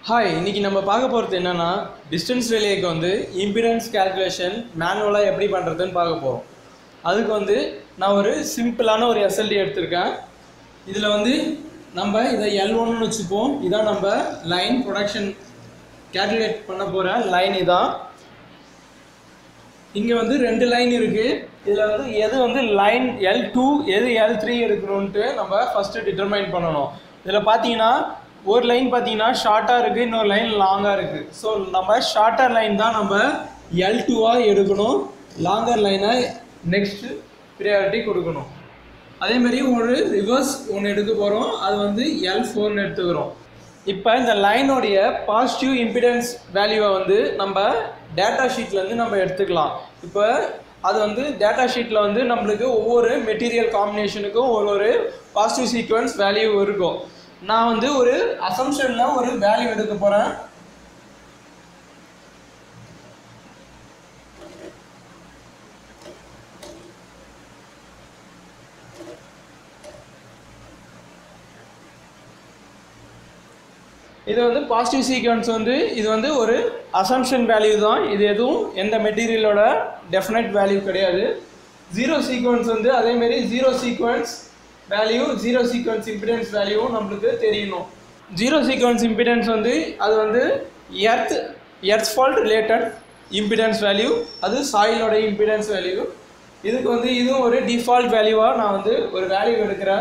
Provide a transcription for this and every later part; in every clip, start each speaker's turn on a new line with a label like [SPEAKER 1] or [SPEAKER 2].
[SPEAKER 1] Hi, இன்னைக்கு நம்ம பார்க்க போகிறது என்னன்னா டிஸ்டன்ஸ் ரிலேக்கு வந்து இம்பிடன்ஸ் கால்குலேஷன் மேனுவலாக எப்படி பண்ணுறதுன்னு பார்க்க போகிறோம். அதுக்கு வந்து நான் ஒரு சிம்பிளான ஒரு எஸ்எல்டி எடுத்திருக்கேன். இதில் வந்து நம்ம இதை L1ன்னு வச்சுப்போம். இதான் நம்ம லைன் ப்ரொடக்ஷன் கால்குலேட் பண்ண போகிற லைன். இதான் இங்கே வந்து 2 லைன் இருக்குது. இதில் வந்து எது வந்து லைன் L2 எது L3 எடுக்கணுன்ட்டு நம்ம ஃபஸ்ட்டு டிட்டர்மைன் பண்ணணும். இதில் பார்த்தீங்கன்னா ஒரு லைன் பார்த்தீங்கன்னா ஷார்ட்டாக இருக்குது, இன்னொரு லைன் லாங்காக இருக்குது. ஸோ நம்ம ஷார்ட்டர் லைன் தான் நம்ம L2ஆக எடுக்கணும், லாங்கர் லைனை நெக்ஸ்ட்டு ப்ரியாரிட்டி கொடுக்கணும். அதேமாரி ஒரு ரிவர்ஸ் ஒன்று எடுக்க போகிறோம், அது வந்து L4ன்னு எடுத்துக்கிறோம். இப்போ இந்த லைனோடைய பாசிட்டிவ் இம்பிடன்ஸ் வேல்யூவை வந்து நம்ம டேட்டா ஷீட்லேருந்து நம்ம எடுத்துக்கலாம். இப்போ அது வந்து டேட்டா ஷீட்டில் வந்து நம்மளுக்கு ஒவ்வொரு மெட்டீரியல் காம்பினேஷனுக்கும் ஒரு பாசிட்டிவ் சீக்வன்ஸ் வேல்யூ இருக்கும். நான் வந்து ஒரு அசம்ஷனில் ஒரு வேல்யூ எடுக்க போகிறேன். இது வந்து பாசிட்டிவ் சீக்வன்ஸ் வந்து இது வந்து ஒரு அசம்ஷன் வேல்யூ தான். இது எதுவும் எந்த மெட்டீரியலோட டெஃபினைட் வேல்யூ கிடையாது. ஜீரோ சீக்வன்ஸ் வந்து அதேமாரி zero sequence value, zero sequence impedance வேல்யூவும் நம்மளுக்கு தெரியணும். ஜீரோ சீக்வன்ஸ் இம்பிடன்ஸ் வந்து அது வந்து earth fault related impedance value, அது சாயிலோட இம்பிடன்ஸ் வேல்யூ. இதுக்கு வந்து இதுவும் ஒரு டிஃபால்ட் வேல்யூவாக நான் வந்து ஒரு வேல்யூ எடுக்கிறேன்.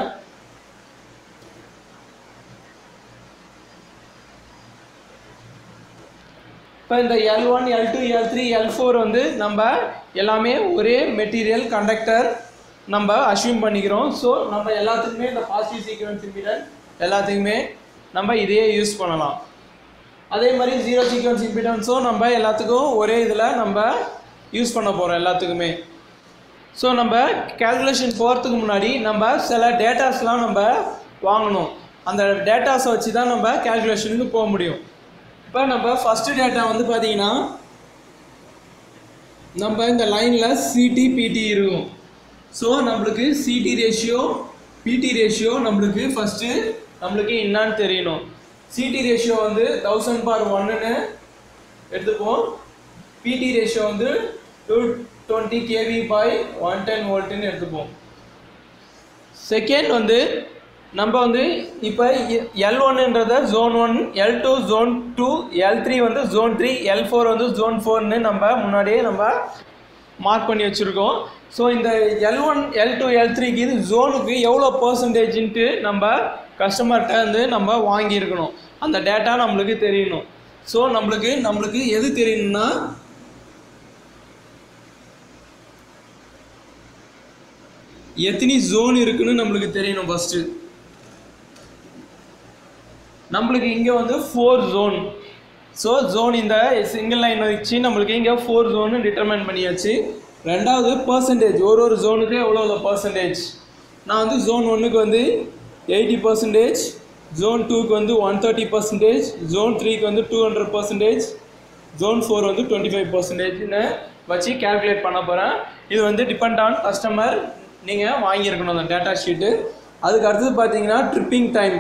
[SPEAKER 1] இப்போ இந்த L1, L2, L3, L4 வந்து நம்ம எல்லாமே ஒரே மெட்டீரியல் கண்டக்டர் நம்ம அஸ்யூம் பண்ணிக்கிறோம். ஸோ நம்ம எல்லாத்துக்குமே இந்த பாசிட்டிவ் சீக்வன்ஸ் இம்பிடன்ஸ் எல்லாத்துக்குமே நம்ம இதையே யூஸ் பண்ணலாம். அதே மாதிரி ஜீரோ சீக்வன்ஸ் இம்பிடன்ஸும் நம்ம எல்லாத்துக்கும் ஒரே இதில் நம்ம யூஸ் பண்ண போகிறோம் எல்லாத்துக்குமே. ஸோ நம்ம கேல்குலேஷன் போகிறதுக்கு முன்னாடி நம்ம சில டேட்டாஸ்லாம் நம்ம வாங்கணும். அந்த டேட்டாஸை வச்சு தான் நம்ம கேல்குலேஷனுக்கு போக முடியும். இப்போ நம்ம ஃபஸ்ட்டு டேட்டா வந்து பார்த்தீங்கன்னா நம்ம இந்த லைனில் சிடி பிடி இருக்கும். ஸோ நம்மளுக்கு சிடி ரேஷியோ பிடி ரேஷியோ நம்மளுக்கு ஃபஸ்ட்டு நம்மளுக்கு என்னான்னு தெரியணும். சிடி ரேஷியோ வந்து 1000/1ன்னு எடுத்துப்போம். பிடி ரேஷியோ வந்து 220 kV/110 வோல்ட்டுன்னு எடுத்துப்போம். செகண்ட் வந்து நம்ம வந்து இப்போ L1ன்றத ஜோன் 1, L2 ஜோன் 2, L3 வந்து ஜோன் 3, L4 வந்து ஜோன் 4ன்னு நம்ம முன்னாடியே நம்ம மார்க் பண்ணி வச்சுருக்கோம். ஸோ இந்த L1, L2, L3க்கு இது ஜோனுக்கு எவ்வளோ பர்சன்டேஜ்ன்ட்டு நம்ம கஸ்டமர்கிட்ட வந்து நம்ம வாங்கியிருக்கணும். அந்த டேட்டா நம்மளுக்கு தெரியணும். ஸோ நம்மளுக்கு எது தெரியணும்னா எத்தனை ஜோன் இருக்குன்னு நம்மளுக்கு தெரியணும். ஃபஸ்ட்டு நம்மளுக்கு இங்கே வந்து 4 ஜோன். ஸோ ஜோன் இந்த சிங்கிள் லைன் வச்சு நம்மளுக்கு இங்கே 4 ஜோனு டிட்டர்மைன் பண்ணியாச்சு. ரெண்டாவது பர்சன்டேஜ், ஒரு ஜோனுக்கு எவ்வளோ பர்சன்டேஜ். நான் வந்து ஜோன் 1க்கு வந்து 80%, ஜோன் 2க்கு வந்து 130%, ஜோன் 3க்கு வந்து 200%, ஜோன் 4 வந்து 25%ன்னு வச்சு கேல்குலேட் பண்ண போகிறேன். இது வந்து டிபெண்ட் ஆன் கஸ்டமர், நீங்கள் வாங்கியிருக்கணும் அந்த டேட்டா ஷீட்டு. அதுக்கு அடுத்தது பார்த்தீங்கன்னா ட்ரிப்பிங் டைம்.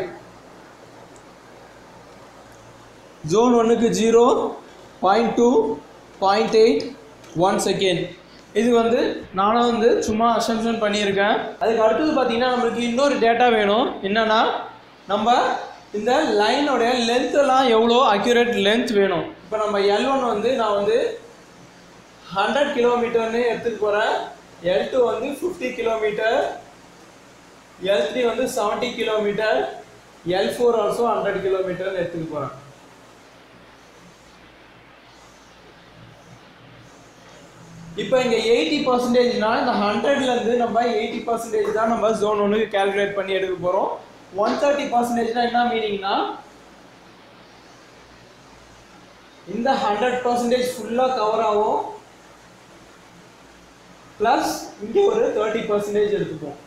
[SPEAKER 1] ஜோன் 1க்கு 0, 0.2, 0.8, 1 செகண்ட். இது வந்து நானும் வந்து சும்மா அசம்ஷன் பண்ணியிருக்கேன். அதுக்கு அடுத்தது பார்த்தீங்கன்னா நம்மளுக்கு இன்னொரு டேட்டா வேணும். என்னென்னா நம்ம இந்த லைனோடைய லென்த்தெல்லாம் எவ்வளோ அக்யூரேட் லென்த் வேணும். இப்போ நம்ம L1 வந்து நான் வந்து 100 கிலோமீட்டர்னு எடுத்துகிட்டு போகிறேன். L2 வந்து 50 கிலோமீட்டர், L3 வந்து 70 கிலோமீட்டர், L4 ஆல்சோ 100 கிலோமீட்டர்னு எடுத்துகிட்டு போகிறேன். இப்போ இங்கே 80%னா இந்த 100லேருந்து நம்ம 80% தான் நம்ம ஜோன் 1க்கு கேல்குலேட் பண்ணி எடுக்க போகிறோம். 130%னா என்ன மீனிங்னா இந்த 100% ஃபுல்லாக கவர் ஆகும், ப்ளஸ் இங்கே ஒரு 30% எடுத்துப்போம்.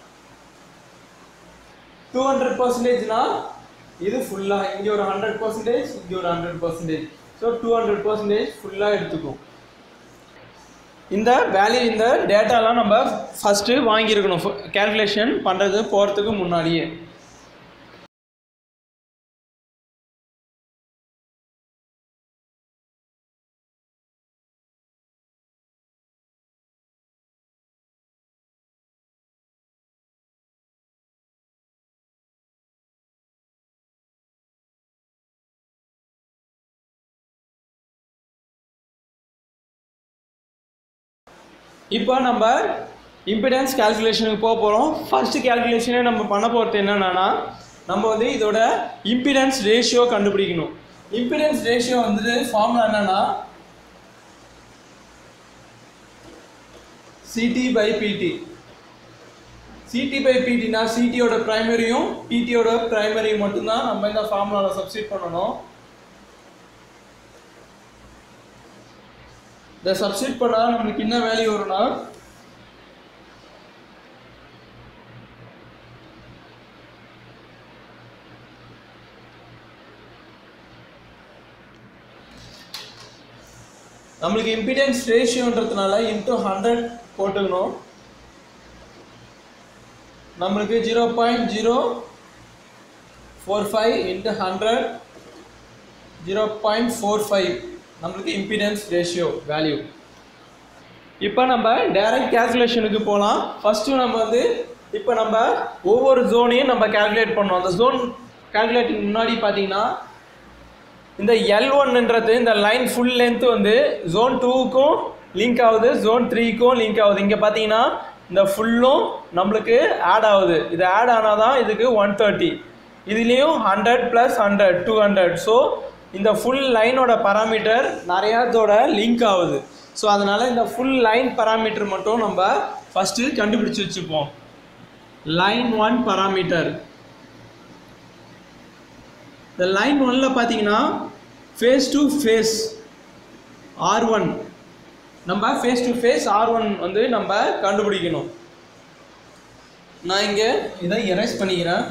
[SPEAKER 1] 200%னா இது ஃபுல்லாக இங்கே ஒரு 100%, இங்கே ஒரு 100%. ஸோ 200% ஃபுல்லாக எடுத்துக்கும். இந்த வேல்யூ, இந்த டேட்டாலாம் நம்ம ஃபஸ்ட்டு வாங்கியிருக்கணும் கேல்குலேஷன் பண்ணுறது போகிறதுக்கு முன்னாடியே. இப்போ நம்ம இம்பிடன்ஸ் கால்குலேஷனுக்கு போக போகிறோம். ஃபர்ஸ்ட் கால்குலேஷனே நம்ம பண்ண போகிறது என்னென்னா நம்ம வந்து இதோட இம்பிடன்ஸ் ரேஷியோ கண்டுபிடிக்கணும். இம்பிடன்ஸ் ரேஷியோ வந்து ஃபார்முலா என்னன்னா CT by PT. CT by PT னா CT ஓட பிரைமரியும் PT ஓட பிரைமரியும் மட்டும்தான் நம்ம இந்த ஃபார்முலாவில் சப்ஸ்டிட் பண்ணணும். இதை சப்ஸ்டிட் பண்ணால் நம்மளுக்கு என்ன வேல்யூ வரும்னா நம்மளுக்கு இம்பிடன்ஸ் ரேஷியோன்றதுனால இன்ட்டு 100 போட்டுக்கணும். நம்மளுக்கு 0.045 இன்ட்டு 100 0.45 நம்மளுக்கு இம்பிடன்ஸ் ரேஷியோ வேல்யூ. இப்போ நம்ம டைரக்ட் கேல்குலேஷனுக்கு போகலாம். ஃபஸ்ட்டு நம்ம வந்து இப்போ நம்ம ஒவ்வொரு ஜோனையும் நம்ம கேல்குலேட் பண்ணோம். அந்த ஜோன் கேல்குலேட்டிங் முன்னாடி பார்த்தீங்கன்னா இந்த L1ன்றது இந்த லைன் ஃபுல் லென்த் வந்து ஜோன் 2க்கும் லிங்க் ஆகுது, ஜோன் 3க்கும் லிங்க் ஆகுது. இங்கே பார்த்தீங்கன்னா இந்த ஃபுல்லும் நம்மளுக்கு ஆட் ஆகுது. இது ஆட் ஆனால் தான் இதுக்கு 130. இதுலேயும் 100 + 100 200. ஸோ இந்த ஃபுல் லைனோட பராமீட்டர் நிறையாத்தோட லிங்க் ஆகுது. ஸோ அதனால் இந்த ஃபுல் லைன் பராமீட்டர் மட்டும் நம்ம ஃபஸ்ட்டு கண்டுபிடிச்சி வச்சுப்போம். Line 1 parameter. இந்த லைன் 1ல பார்த்தீங்கன்னா ஃபேஸ் டு ஃபேஸ் R1 நம்ம ஃபேஸ் டு ஃபேஸ் R1 வந்து நம்ம கண்டுபிடிக்கணும். நான் இங்கே இதை எரேஸ் பண்ணிக்கிறேன்.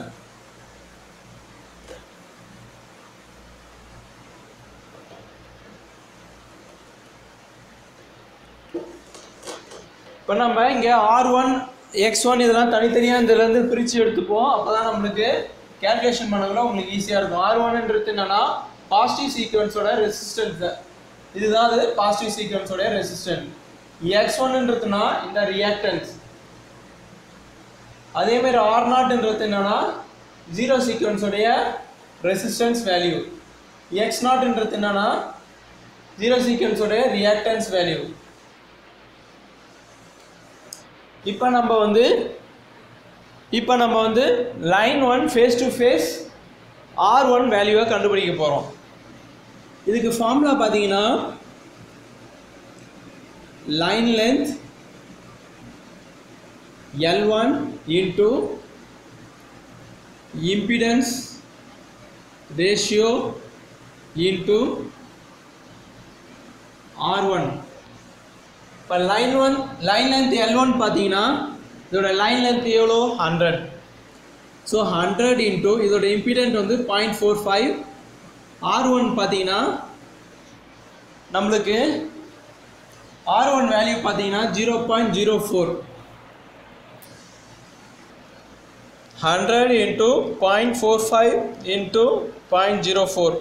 [SPEAKER 1] இப்போ நம்ம இங்கே R1 X1 இதெல்லாம் தனித்தனியாக இதிலேருந்து பிரித்து எடுத்துப்போம். அப்போ தான் நம்மளுக்கு கேல்குலேஷன் பண்ணக்குள்ள உங்களுக்கு ஈஸியாக இருக்கும். R1ன்றது என்னன்னா பாசிட்டிவ் சீக்வன்ஸோட ரெசிஸ்டன்ஸ். இதுதான் அது பாசிட்டிவ் சீக்வன்ஸோட ரெசிஸ்டன்ஸ். X1ன்றதுனா இந்த ரியாக்டன்ஸ். அதேமாதிரி R0ன்றது என்னன்னா ஜீரோ சீக்வன்ஸோடைய ரெசிஸ்டன்ஸ் வேல்யூ. X0ன்றது என்னன்னா ஜீரோ சீக்வன்ஸோடைய ரியாக்டன்ஸ் வேல்யூ. இப்போ நம்ம வந்து line 1 face to face R1 வேல்யூவை கண்டுபிடிக்க போகிறோம். இதுக்கு ஃபார்முலா பார்த்தீங்கன்னா line length L1 into impedance ratio into R1. இப்போ லைன் லென்த் L1 பார்த்தீங்கன்னா இதோட லைன் லென்த் எவ்வளோ 100. ஸோ 100 இன்ட்டு இதோட இம்பிடன்ட் வந்து 0.45. R1 பார்த்தீங்கன்னா நம்மளுக்கு R1 வேல்யூ பார்த்தீங்கன்னா 0.04. 100 இன்ட்டு 0.45 இன்ட்டு 0.04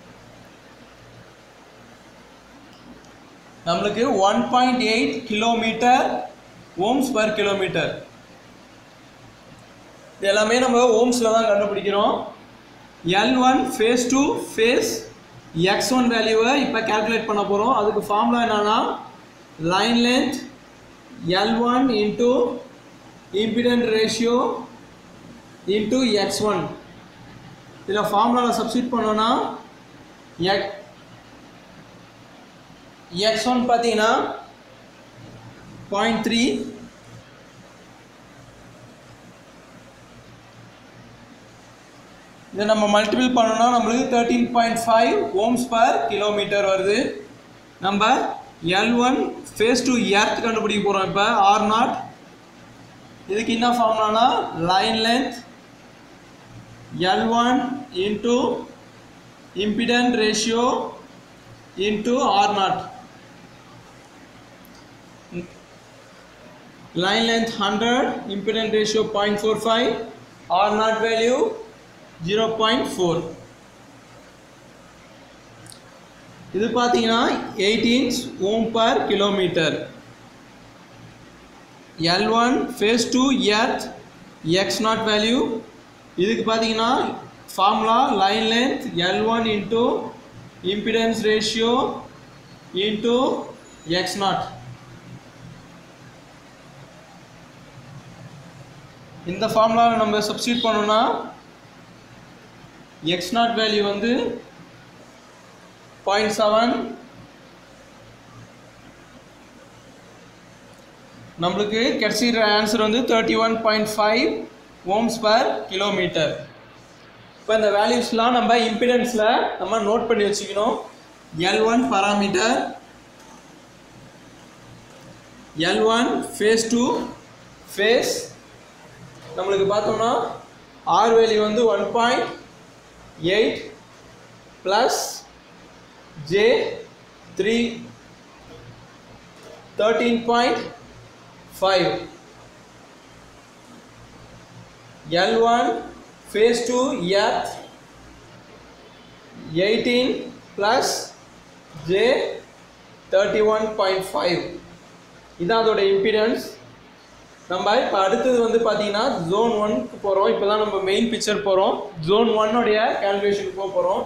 [SPEAKER 1] நம்மளுக்கு 1.8 கிலோமீட்டர் ஓம்ஸ் பர் கிலோமீட்டர். இது எல்லாமே நம்ம ஓம்ஸில் தான் கண்டுபிடிக்கிறோம். L1 face to face X1 வேல்யூவை இப்போ கேல்குலேட் பண்ண போகிறோம். அதுக்கு ஃபார்முலா என்னன்னா line length L1 into impedance ratio into X1. இதில் ஃபார்முலாவில் சப்ஸ்டிட் பண்ணோன்னா X1 பார்த்தீங்கன்னா 0.3. இதை நம்ம மல்டிபிள் பண்ணோம்னா நம்மளுக்கு 13.5 ஓம்ஸ் பர் கிலோமீட்டர் வருது. நம்ம L1 ஃபேஸ் டு எர்த் கண்டுபிடிக்க போகிறோம். இப்போ R0 இதுக்கு என்ன ஃபார்முலானா line length L1 into impedance ratio into R0. line length 100, impedance ratio 0.45, R0 value 0.4. இது பார்த்தீங்கன்னா 18 ohm per kilometer. L1 phase to earth X0 value. இதுக்கு பார்த்தீங்கன்னா formula line length L1 into impedance ratio into X0. இந்த ஃபார்முலாவை நம்ம substitute பண்ணோம்னா x0 value வந்து 0.7 நம்மளுக்கு கிடைச்சிற ஆன்சர் வந்து 31.5 ohms per கிலோமீட்டர். இப்போ இந்த வேல்யூஸ்லாம் நம்ம இம்பிடன்ஸில் நம்ம நோட் பண்ணி வச்சுக்கணும். L1 parameter, L1 phase to phase நம்மளுக்கு பார்த்தோம்னா R வேல்யூ வந்து 1.8 plus J3 13.5. L1 phase to earth 18 plus J 31.5. இதான் அதோட இம்பிடன்ஸ். நம்ம இப்போ அடுத்தது வந்து பார்த்தீங்கன்னா ஜோன் 1க்கு போகிறோம். இப்போ தான் நம்ம மெயின் பிக்சர் போகிறோம். ஜோன் 1 உடைய கால்குலேஷனுக்கு போக போகிறோம்.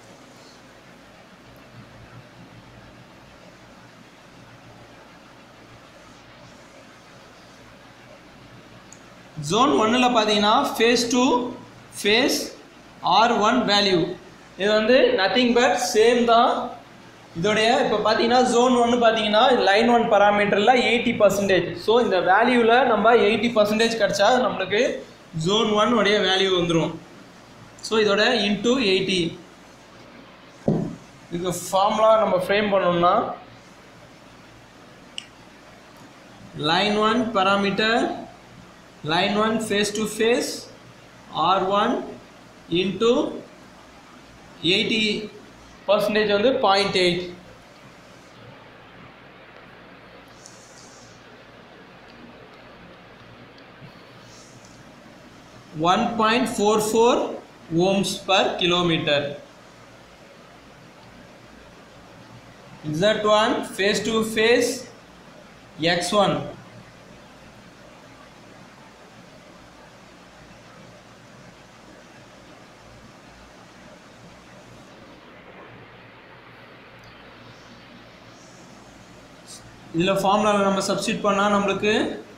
[SPEAKER 1] ஜோன் 1ல் பார்த்தீங்கன்னா phase to face R1 value இது வந்து நத்திங் பட் சேம் தான். இதோடைய இப்போ பார்த்தீங்கன்னா ஜோன் 1 பார்த்தீங்கன்னா லைன் 1 பாராமீட்டரில் 80%. ஸோ இந்த வேல்யூவில் நம்ம 80% கிடச்சா நம்மளுக்கு ஜோன் 1 உடைய வேல்யூ வந்துடும். ஸோ இதோட இன்ட்டு 80 இதுக்கு ஃபார்முலா நம்ம ஃப்ரேம் பண்ணோம்னா line 1 parameter line 1 face to face R1 into 80% வந்து 0.8. (1.44 ohms per kilometer). Z1 face to face X1 இதில் ஃபார்முலாவில் நம்ம சப்ஸ்டிட்யூட் பண்ணால் நம்மளுக்கு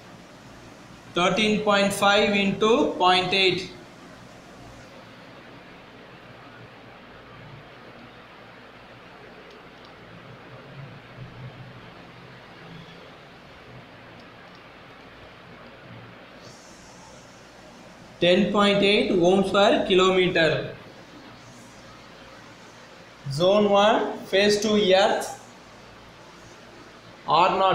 [SPEAKER 1] 13.5 into 0.8 10.8 ohms per kilometer. Zone 1 phase to earth R0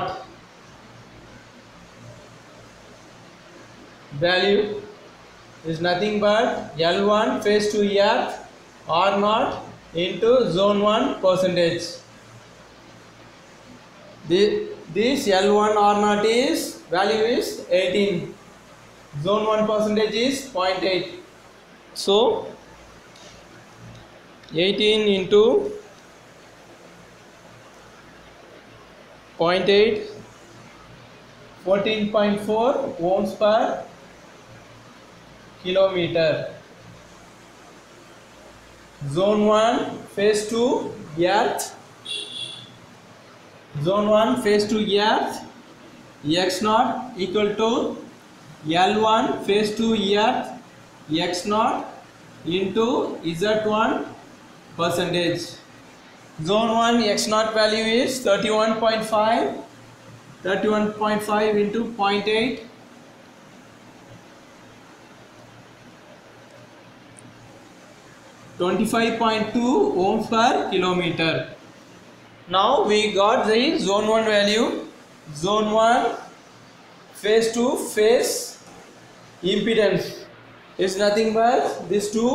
[SPEAKER 1] value is nothing but L1 phase to earth R0 into zone 1 percentage. This L1 R0 is value is 18. Zone 1 percentage is 0.8. So 18 into 0.8 14.4 ohms per kilometer. Zone 1 phase to earth. Zone 1 phase to earth X0 equal to L1 phase to earth X0 into Z1 percentage. Zone 1 X0 value is 31.5. 31.5 into 0.8 25.2 ohms per kilometer. Now we got the zone 1 value. Zone 1 face to face impedance is nothing but this two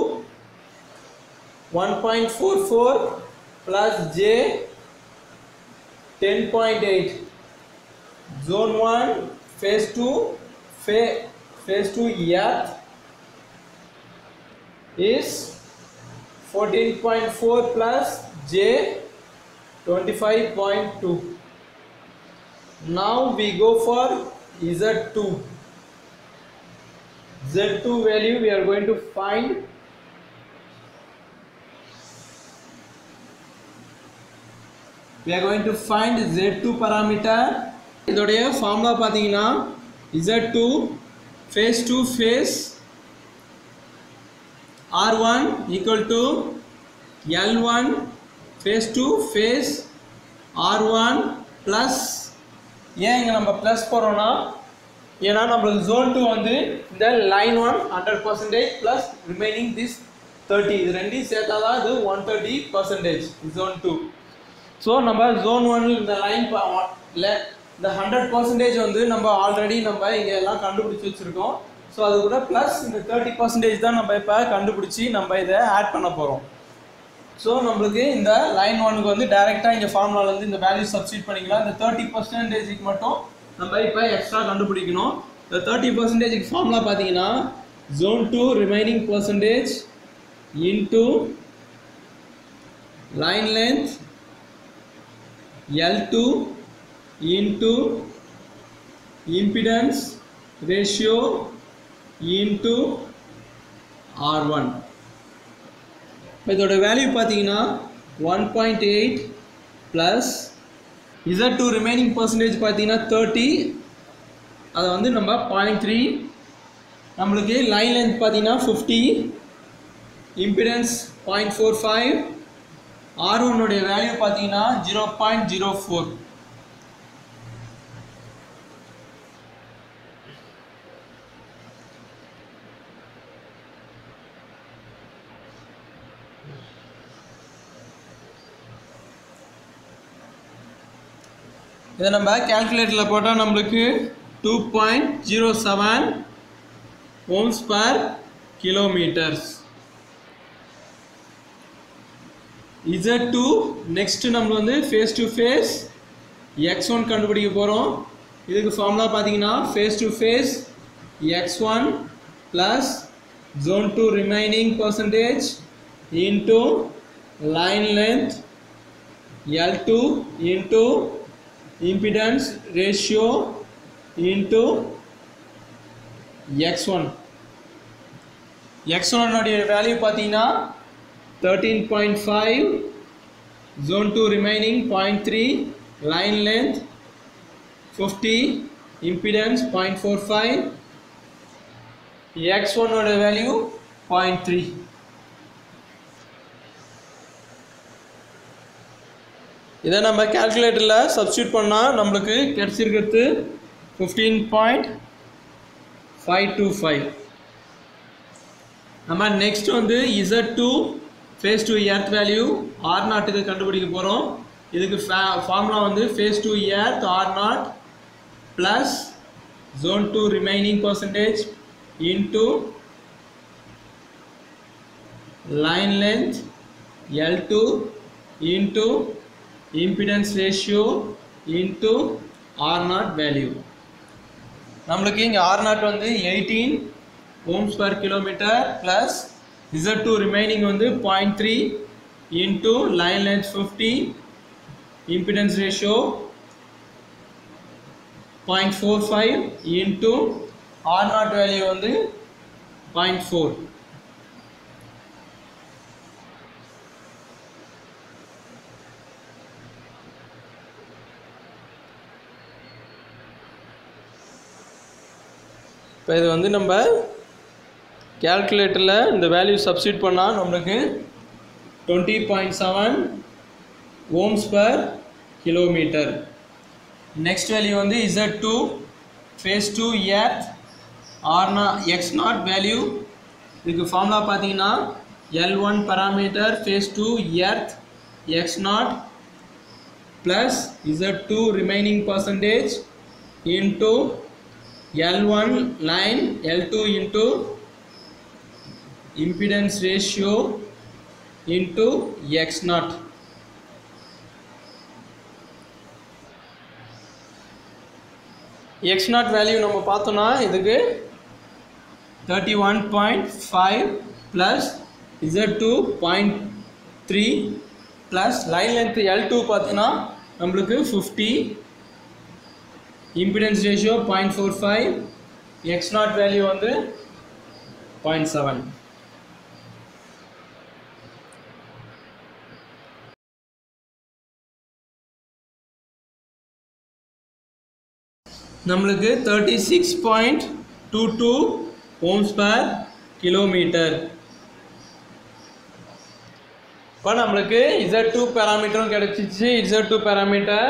[SPEAKER 1] 1.44 plus J 10.8. Zone 1 phase to earth is 14.4 plus J 25.2. Now we go for Z2. Z2 value we are going to find. We are going to find Z2 parameter. இதோடைய formula பார்த்தீங்கன்னா Z2 face to face R1 equal to L1 face to face R1 plus ஏன் இங்க நம்ம plus போறோம்னா ஏன்னா நம்மளுக்கு zone 2 வந்து இந்த line 1 100% plus remaining this 30 இது ரெண்டையும் சேர்த்தாதான் இது 130% zone 2 so நம்ம zone 1 இந்த லைன் இந்த 100% வந்து நம்ம ஆல்ரெடி நம்ம இங்க எல்லாம் கண்டுபிடிச்சு வச்சிருக்கோம் so அது கூட பிளஸ் இந்த 30% தான் நம்ம இப்ப கண்டுபிடிச்சி நம்ம இத ஆட் பண்ண போறோம் so நம்மளுக்கு இந்த லைன் 1 க்கு வந்து டைரக்டா இங்க ஃபார்முலால இருந்து இந்த வேல்யூ சப்ஸ்டிட்யூட் பண்ணிக்கலாம் இந்த 30% க்கு மட்டும் நம்ம இப்ப எக்ஸ்ட்ரா கண்டுபிடிக்கணும் இந்த 30% க்கு ஃபார்முலா பாத்தீங்கன்னா zone 2 remaining percentage into line length L2 into impedance ratio into R1 இதோட வேல்யூ பாத்தீங்கன்னா 1.8 plus Z2 remaining percentage பாத்தீங்கன்னா 30 அது வந்து நம்ம 0.3 நம்மளுக்கு line length பாத்தீங்கன்னா 50 impedance 0.45 R1 உடைய வேல்யூ பாத்தீங்கன்னா 0.04 இத நம்ம கால்குலேட்டர்ல போட்டா நமக்கு 2.07 ohms per kilometers Z2 next நம்ம வந்து face to face x1 கண்டுபிடிக்க போறோம் இதுக்கு ஃபார்முலா பாத்தீங்கன்னா face to face x1 plus zone 2 remaining percentage into line length L2 into impedance ratio into x1 உடைய வேல்யூ பாத்தீங்கன்னா 13.5 zone 2 remaining 0.3 line length 50 impedance 0.45 x1 உடைய value 0.3 இத நம்ம கால்குலேட்டர்ல சப்ஸ்டிட்யூட் பண்ணா நமக்கு கிடைச்சிருக்கு 15.525 நம்ம நெக்ஸ்ட் வந்து Z2 phase to earth value R0 க்கு கண்டுபிடிக்க போறோம் இதுக்கு ஃபார்முலா வந்து phase to earth R0 plus zone 2 remaining percentage into line length L2 into impedance ratio into R0 value நமக்கு இங்க R0 வந்து 18 ohms per kilometer plus Z2 remaining வந்து 0.3 into line length 50 impedance ratio 0.45 into R0 value வந்து 0.4 இப்போ இது வந்து நம்ம கால்குலேட்டர்ல இந்த வேல்யூ சப்ஸ்டிட்யூட் பண்ணா நமக்கு 20.7 ohms per kilometer next value வந்து Z2 phase to earth R0 x0 value இதுக்கு ஃபார்முலா பாத்தீங்கன்னா L1 parameter phase to earth x0 plus Z2 remaining percentage into L1 line L2 into impedance ratio into x0 x0 value நம்ம பார்த்தோம்னா இதுக்கு 31.5 plus Z2 0.3 plus line length L2 பார்த்தீங்கன்னா நமக்கு 50 impedance ratio 0.45 x0 value வந்து 0.7 நம்மளுக்கு 36.2 22 ohms per kilometer. இப்போ நம்மளுக்கு Z2 பேராமீட்டரும் கிடைச்சிச்சு. Z2 parameter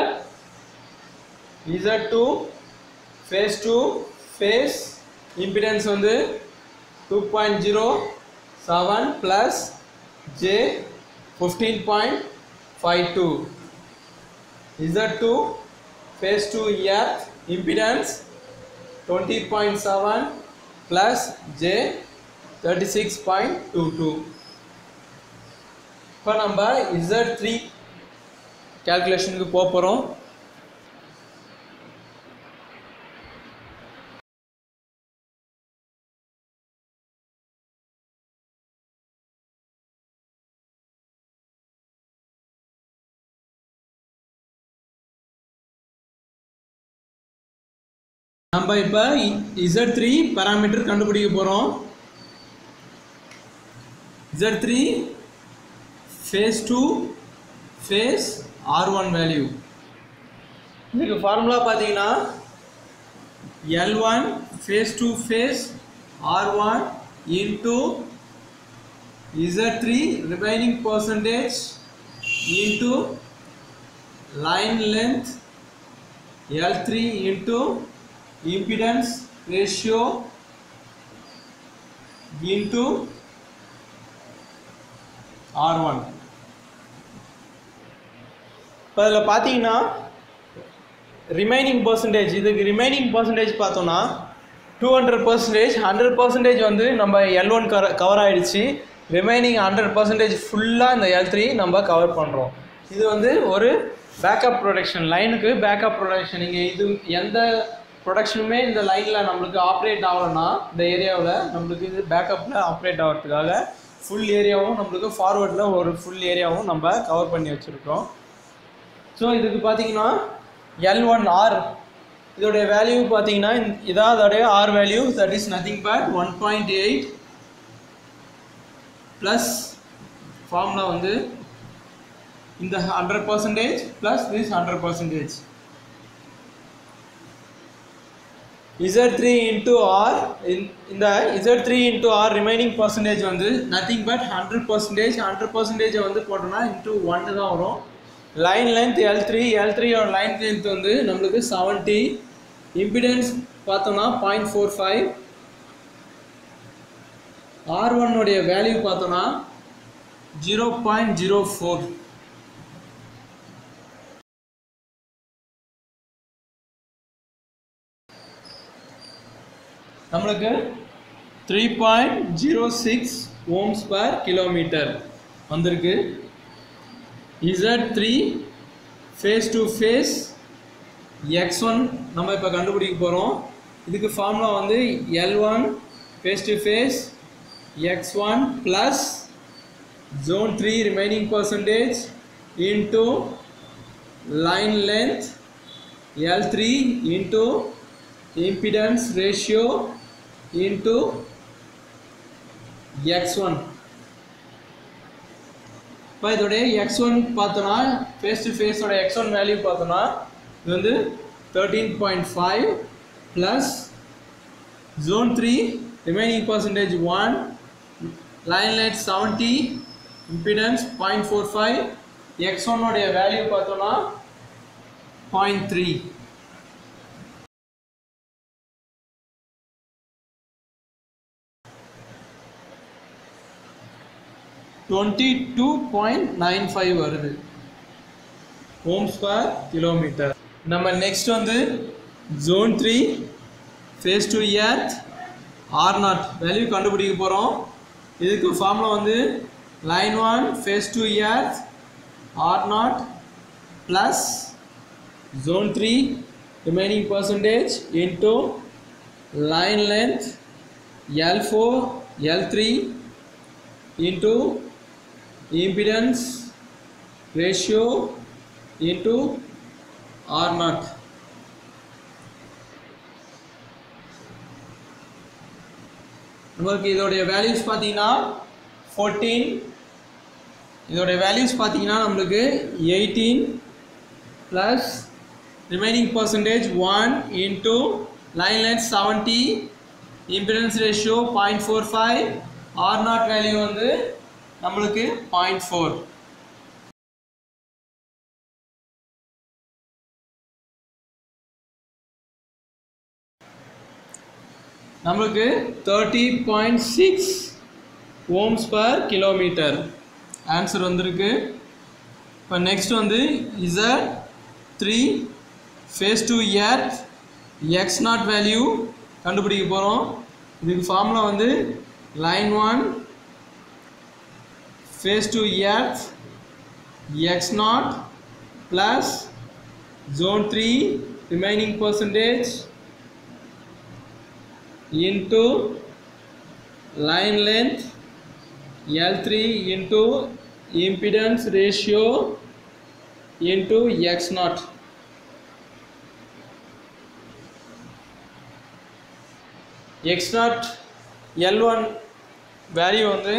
[SPEAKER 1] Z2 phase 2 phase impedance வந்து 2.07 plus J 15.52. Z2 phase 2 earth impedance 20.7 plus J 36.22. இப்போ நம்ம Z3 calculationக்கு போறோம். நம்ம இப்போ Z3 பாராமீட்டர் கண்டுபிடிக்க போறோம். Z3 phase 2 phase R1 value. இதுக்கு ஃபார்முலா பாத்தீங்கன்னா L1 phase 2 phase R1 into Z3 remaining percentage into line length L3 into impedance ratio into R1. இப்போ இதில் பார்த்தீங்கன்னா ரிமைனிங் பர்சன்டேஜ், இதுக்கு ரிமைனிங் பர்சன்டேஜ் பார்த்தோன்னா 200%, 100% வந்து நம்ம L1 கவர் ஆகிடுச்சு. ரிமைனிங் 100% ஃபுல்லாக இந்த L3 நம்ம கவர் பண்ணுறோம். இது வந்து ஒரு பேக்கப் ப்ரொடக்ஷன், லைனுக்கு பேக்கப் ப்ரொடக்ஷன். இங்கே இது எந்த ப்ரொடக்ஷனுமே இந்த லைனில் நம்மளுக்கு ஆப்ரேட் ஆகலைன்னா இந்த ஏரியாவில் நம்மளுக்கு இது பேக்கப்பில் ஆப்ரேட் ஆகிறதுக்காக ஃபுல் ஏரியாவும் நம்மளுக்கு ஃபார்வர்டில் ஒரு ஃபுல் ஏரியாவும் நம்ம கவர் பண்ணி வச்சுருக்கோம். ஸோ இதுக்கு பார்த்தீங்கன்னா L1R இதோடைய வேல்யூ பார்த்தீங்கன்னா இதான் அதோடைய R value, that is nothing but 1.8 plus formula வந்து இந்த 100% plus this 100%. Z3 into R, இந்த Z3 into R remaining percentage வந்து nothing but 100%. 100% வந்து போட்டோம்னா into 1 தான் வரும். லைன் லென்த் L3 ஓட லைன் லென்த் வந்து நம்மளுக்கு 70. இம்பிடன்ஸ் பார்த்தோம்னா 0.45. R1 உடைய வேல்யூ பார்த்தோம்னா 0.04. நம்மளுக்கு 3.06 ohms per kilometer வந்திருக்கு. Z3 phase to phase X1 நம்ம இப்போ கண்டுபிடிக்க போகிறோம். இதுக்கு ஃபார்முலா வந்து L1 phase to phase X1 plus zone 3 remaining percentage into line length L3 into impedance ratio into X1. இப்போ இதோடைய X1 பார்த்தோன்னா ஃபேஸ் டு ஃபேஸோட X1 வேல்யூ பார்த்தோன்னா இது வந்து 13.5 plus zone 3 remaining percentage 1, line length 70, impedance 0.45, X1 உடைய value பார்த்தோன்னா 0.3. 22.95 வருது ohms per kilometer. நம்ம நெக்ஸ்ட் வந்து zone 3 phase 2 earth R0 value கண்டுபிடிக்க போகிறோம். இதுக்கு ஃபார்முலா வந்து line 1 phase 2 earth R0 plus zone 3 remaining percentage into line length L4 L3 into impedance ratio into R0. நமக்கு இதோடைய வேல்யூஸ் பார்த்தீங்கன்னா 14, இதோடைய வேல்யூஸ் பார்த்தீங்கன்னா நம்மளுக்கு 18 plus remaining percentage 1 into line length 70 impedance ratio 0.45, R0 value வந்து நம்மளுக்கு 0.4. நம்மளுக்கு 30.6 ohms per kilometer ஆன்சர் வந்திருக்கு. இப்போ நெக்ஸ்ட் வந்து Z3 phase to earth x0 value கண்டுபிடிக்க போகிறோம். இதுக்கு ஃபார்முலா வந்து line 1 phase to earth x0 plus zone 3 remaining percentage into line length L3 into impedance ratio into x0. x0 L1 value வந்து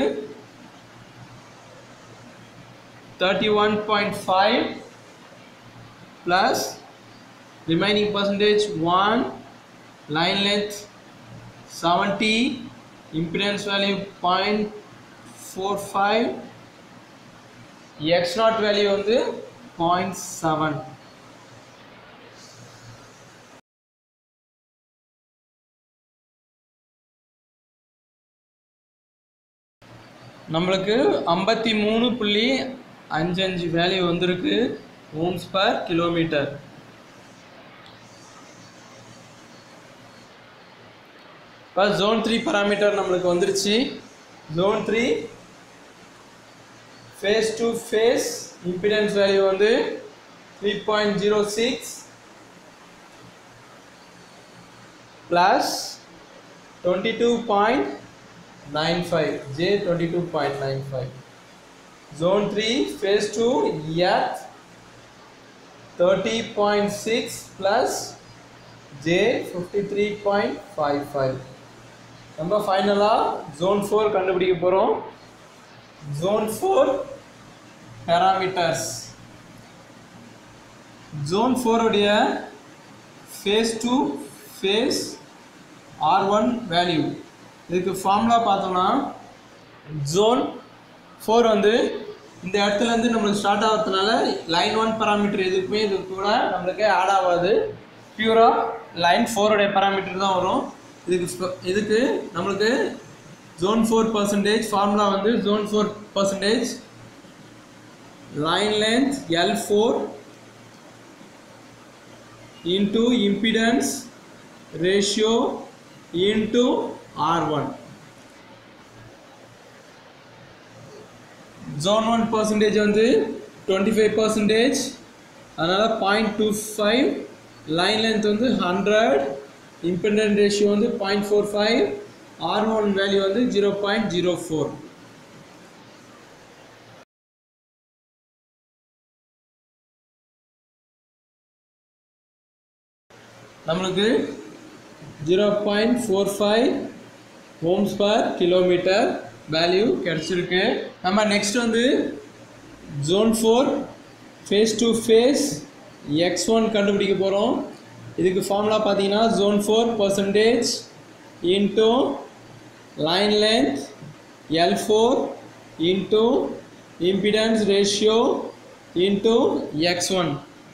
[SPEAKER 1] 31.5 plus remaining percentage 1, line length 70, impedance value 0.45, x0 value வந்து 0.7. நம்மளுக்கு 53.55 value வந்திருக்கு ohms per kilometer. இப்போ zone 3 parameter நம்மளுக்கு வந்துருச்சு. zone 3 phase to phase impedance value வந்து 3.06 plus 22.95 J 22.95. zone 3 phase to earth 30.6 plus J 53.55. நம்ம ஃபைனலா zone 4 கண்டுபிடிக்க போறோம். zone 4 parameters. zone 4 உடைய phase to phase R1 value. இதுக்கு ஃபார்முலா பார்த்தோம்னா zone 4 வந்து இந்த இடத்துல இருந்து நம்மளுக்கு ஸ்டார்ட் ஆகிறதுனால லைன் 1 பாராமீட்டர் எதுக்குமே இது கூட நம்மளுக்கு ஆட் ஆகாது. பியூரா லைன் 4 உடைய பாராமீட்டர் தான் வரும். இதுக்கு நம்மளுக்கு zone 4% ஃபார்முலா வந்து zone 4% line length L4 into impedance ratio into R1. zone 1% வந்து 25%, அதனால 0.25, line length வந்து 100, impedance ratio வந்து 0.45, R1 value வந்து 0.04. நம்மளுக்கு 0.45 ohms per kilometer வேல்யூ கிடைச்சிருக்கு. நம்ம நெக்ஸ்ட் வந்து zone 4 phase to phase x1 கண்டுபிடிக்க போகிறோம். இதுக்கு ஃபார்முலா பார்த்தீங்கன்னா zone 4% into line length L4 into impedance ratio into x1.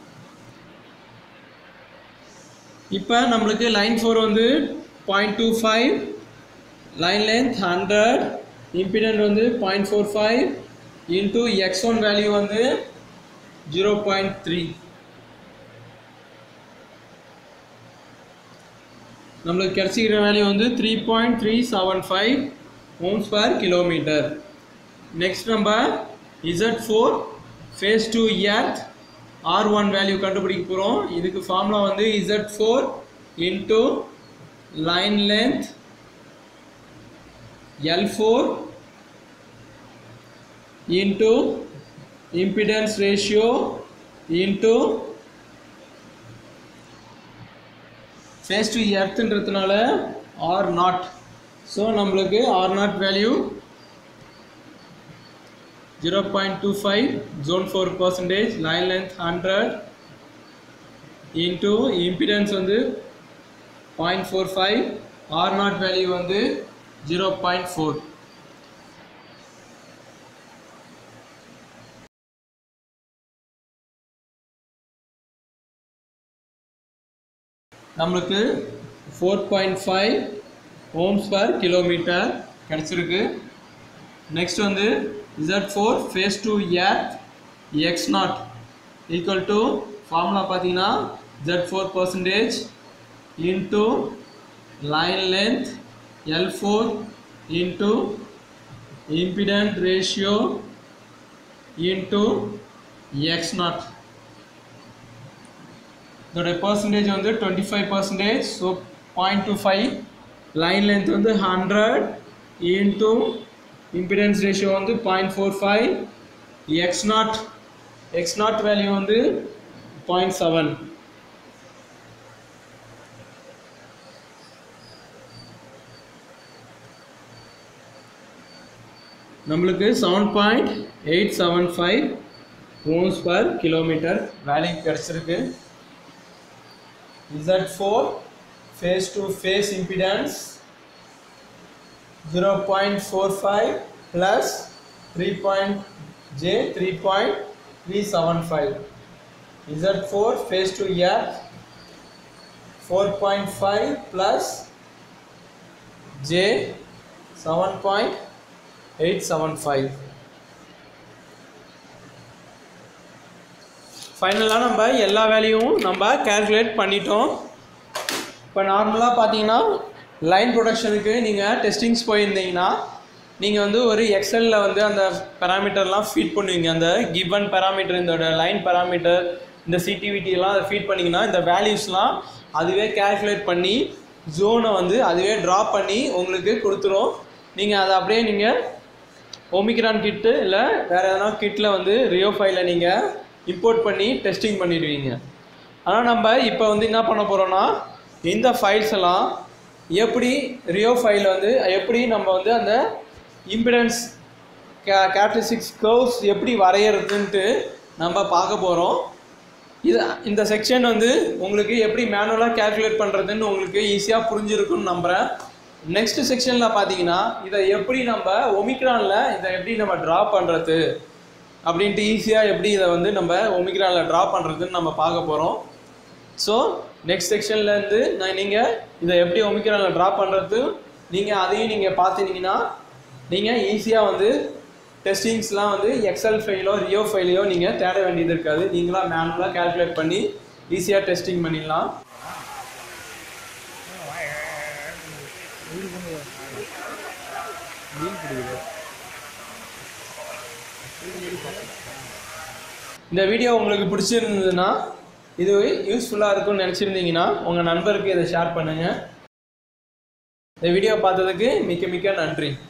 [SPEAKER 1] இப்போ நம்மளுக்கு line 4 வந்து 0.25, line length 100, impedance வந்து 0.45 into x1 value வந்து 0.3. நம்மளுக்கு கிடைச்சிக்கிற வேல்யூ வந்து 3.375 ohms per kilometer. நெக்ஸ்ட் நம்ம Z4 phase to earth R1 value கண்டுபிடிக்க போகிறோம். இதுக்கு ஃபார்முலா வந்து Z4 into line length L4 into impedance ratio into phase to earthன்றதுனால R0. ஸோ நம்மளுக்கு R0 value 0.25, zone 4%, line length 100 into impedance வந்து 0.45, R0 value வந்து 0.4. நம்மளுக்கு 4.5 ohms per kilometer கிடைச்சிருக்கு. நெக்ஸ்ட் வந்து Z4 phase to earth x0 equal to formula பார்த்தீங்கன்னா Z4 percentage into line length L4 into impedance ratio into x0. இதோட percentage வந்து 25%. So 0.25. line length வந்து 100 into impedance ratio வந்து 0.45. x0 value வந்து 0.7. நம்மளுக்கு 7.875 ohms per kilometer value கிடைச்சிருக்கு. Z4 phase to phase impedance 0.45 plus 3.375. Z4 phase to earth 4.5 plus J 7.875. ஃபைனலாக நம்ம எல்லா வேல்யூவும் நம்ம கேல்குலேட் பண்ணிட்டோம். இப்போ நார்மலாக பார்த்தீங்கன்னா லைன் ப்ரொடக்ஷனுக்கு நீங்கள் டெஸ்டிங்ஸ் போயிருந்தீங்கன்னா நீங்கள் வந்து ஒரு எக்ஸலில் வந்து அந்த பேராமீட்டர்லாம் ஃபீட் பண்ணுவீங்க. அந்த கிவன் பேராமீட்டர், இந்த லைன் பேராமீட்டர், இந்த சிடிவிட்டிலாம் அதை ஃபீட் பண்ணிங்கன்னா இந்த வேல்யூஸ்லாம் அதுவே கேல்குலேட் பண்ணி ஜோனை வந்து அதுவே ட்ராப் பண்ணி உங்களுக்கு கொடுத்துரும். நீங்கள் அதை அப்படியே நீங்கள் ஒமிக்ரான் கிட்டு இல்லை வேறு எதனா கிட்டில் வந்து ரியோ ஃபைலை நீங்கள் இம்போர்ட் பண்ணி டெஸ்டிங் பண்ணிடுவீங்க. ஆனால் நம்ம இப்போ வந்து என்ன பண்ண போகிறோன்னா இந்த ஃபைல்ஸ் எல்லாம் எப்படி ரியோ ஃபைல் வந்து எப்படி நம்ம வந்து அந்த இம்பிடன்ஸ் கேரக்டரிஸ்டிக்ஸ் கர்வ்ஸ் எப்படி வரையறதுன்ட்டு நம்ம பார்க்க போகிறோம். இந்த செக்ஷன் வந்து உங்களுக்கு எப்படி மேனுவலாக கேல்குலேட் பண்ணுறதுன்னு உங்களுக்கு ஈஸியாக புரிஞ்சிருக்குன்னு நம்புகிறேன். நெக்ஸ்ட் செக்ஷனில் பார்த்தீங்கன்னா இதை எப்படி நம்ம ஒமிக்ரானில் இதை எப்படி நம்ம ட்ரா பண்ணுறது அப்படின்ட்டு ஈஸியாக எப்படி இதை வந்து நம்ம ஒமிக்ரானில் ட்ரா பண்ணுறதுன்னு நம்ம பார்க்க போகிறோம். ஸோ நெக்ஸ்ட் செக்ஷன்லேருந்து நீங்கள் இதை எப்படி ஒமிக்ரானில் ட்ரா பண்ணுறது நீங்கள் அதையும் நீங்கள் பார்த்துனீங்கன்னா நீங்கள் ஈஸியாக வந்து டெஸ்டிங்ஸ்லாம் வந்து எக்ஸல் ஃபைலோ ரியோ ஃபைலையோ நீங்கள் தேட வேண்டியது இருக்காது. நீங்களாக மேனுவலாக கேல்குலேட் பண்ணி ஈஸியாக டெஸ்டிங் பண்ணிடலாம். இந்த வீடியோ உங்களுக்கு பிடிச்சிருந்ததுன்னா இது யூஸ்ஃபுல்லாக இருக்கும்னு நினச்சிருந்தீங்கன்னா உங்கள் நண்பருக்கு இதை ஷேர் பண்ணுங்கள். இந்த வீடியோ பார்த்ததுக்கு மிக்க மிக்க நன்றி.